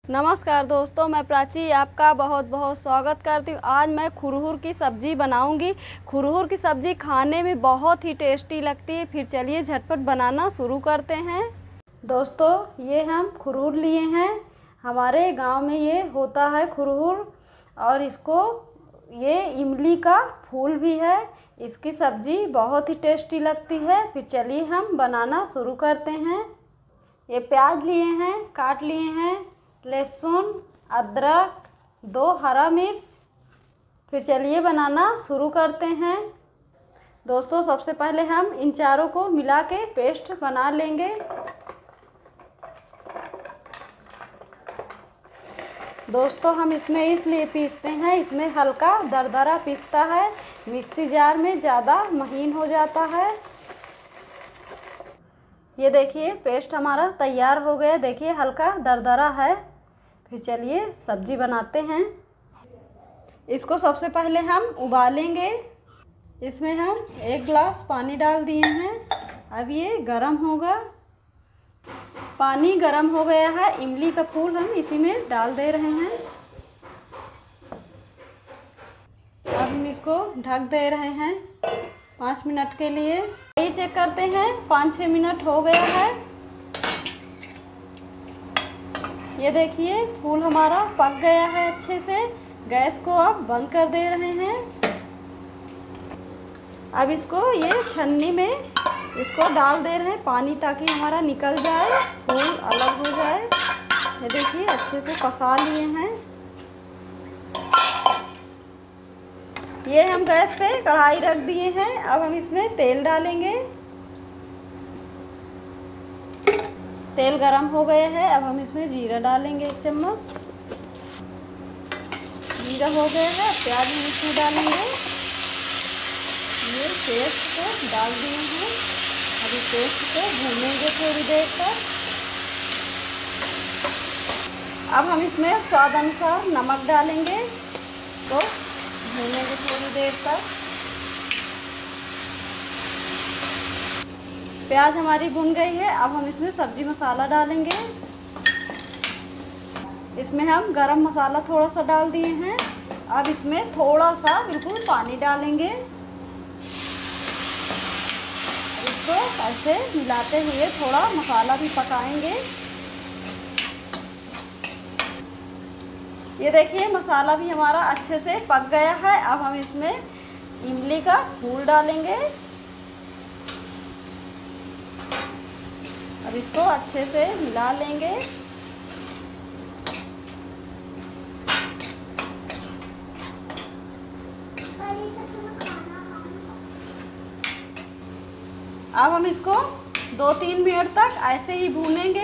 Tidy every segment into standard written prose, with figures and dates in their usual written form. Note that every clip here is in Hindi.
नमस्कार दोस्तों, मैं प्राची आपका बहुत बहुत स्वागत करती हूँ। आज मैं खुरहुर की सब्ज़ी बनाऊंगी। खुरहुर की सब्ज़ी खाने में बहुत ही टेस्टी लगती है। फिर चलिए झटपट बनाना शुरू करते हैं। दोस्तों, ये हम खुरहुर लिए हैं। हमारे गांव में ये होता है खुरहुर, और इसको ये इमली का फूल भी है। इसकी सब्ज़ी बहुत ही टेस्टी लगती है। फिर चलिए हम बनाना शुरू करते हैं। ये प्याज लिए हैं, काट लिए हैं, लहसुन, अदरक, 2 हरा मिर्च। फिर चलिए बनाना शुरू करते हैं। दोस्तों, सबसे पहले हम इन चारों को मिला के पेस्ट बना लेंगे। दोस्तों, हम इसमें इसलिए पीसते हैं, इसमें हल्का दरदरा पीसता है। मिक्सी जार में ज़्यादा महीन हो जाता है। ये देखिए पेस्ट हमारा तैयार हो गया। देखिए हल्का दरदरा है। फिर चलिए सब्जी बनाते हैं। इसको सबसे पहले हम उबालेंगे। इसमें हम 1 गिलास पानी डाल दिए हैं। अब ये गरम होगा। पानी गरम हो गया है। इमली का फूल हम इसी में डाल दे रहे हैं। अब हम इसको ढक दे रहे हैं 5 मिनट के लिए। ये चेक करते हैं, 5-6 मिनट हो गया है। ये देखिए फूल हमारा पक गया है अच्छे से। गैस को अब बंद कर दे रहे हैं। अब इसको ये छन्नी में इसको डाल दे रहे हैं पानी, ताकि हमारा निकल जाए, फूल अलग हो जाए। ये देखिए अच्छे से पसा लिए हैं। ये हम गैस पे कढ़ाई रख दिए हैं। अब हम इसमें तेल डालेंगे। तेल गरम हो गया है। अब हम इसमें जीरा डालेंगे 1 चम्मच। जीरा हो गया है। प्याज हम इसमें डालेंगे। ये पेस्ट को डाल दिए हैं। अभी पेस्ट को भूनेंगे थोड़ी देर तक। अब हम इसमें स्वाद अनुसार नमक डालेंगे, तो भूनेंगे थोड़ी देर तक। प्याज हमारी भुन गई है। अब हम इसमें सब्जी मसाला डालेंगे। इसमें हम गरम मसाला थोड़ा सा डाल दिए हैं। अब इसमें थोड़ा सा बिल्कुल पानी डालेंगे। इसको ऐसे मिलाते हुए थोड़ा मसाला भी पकाएंगे। ये देखिए मसाला भी हमारा अच्छे से पक गया है। अब हम इसमें इमली का फूल डालेंगे। अब इसको अच्छे से मिला लेंगे। अब हम इसको 2-3 मिनट तक ऐसे ही भूनेंगे।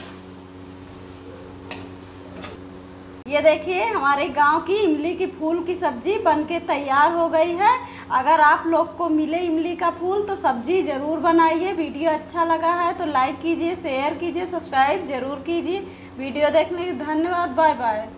ये देखिए हमारे गांव की इमली की फूल की सब्जी बनके तैयार हो गई है। अगर आप लोग को मिले इमली का फूल तो सब्जी ज़रूर बनाइए। वीडियो अच्छा लगा है तो लाइक कीजिए, शेयर कीजिए, सब्सक्राइब ज़रूर कीजिए। वीडियो देखने के लिए धन्यवाद। Bye bye.